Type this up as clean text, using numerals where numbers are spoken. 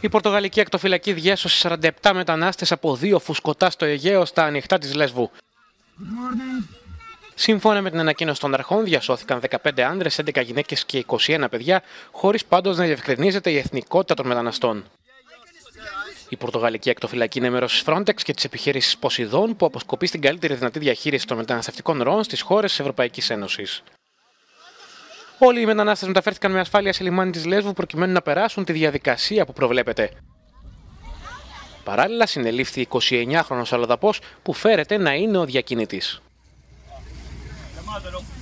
Η Πορτογαλική ακτοφυλακή διέσωσε 47 μετανάστες από 2 φουσκωτά στο Αιγαίο στα ανοιχτά της Λέσβου. Σύμφωνα με την ανακοίνωση των αρχών, διασώθηκαν 15 άνδρες, 11 γυναίκες και 21 παιδιά, χωρίς πάντως να διευκρινίζεται η εθνικότητα των μεταναστών. Η Πορτογαλική ακτοφυλακή είναι μέρος της Frontex και της επιχείρησης Ποσειδών, που αποσκοπεί στην καλύτερη δυνατή διαχείριση των μεταναστευτικών ροών στις χώρες της Ευρωπαϊκής Ένωσης. Όλοι οι μετανάστες μεταφέρθηκαν με ασφάλεια σε λιμάνι της Λέσβου προκειμένου να περάσουν τη διαδικασία που προβλέπεται. Παράλληλα, συνελήφθη 29χρονος αλλοδαπός που φέρεται να είναι ο διακινητής.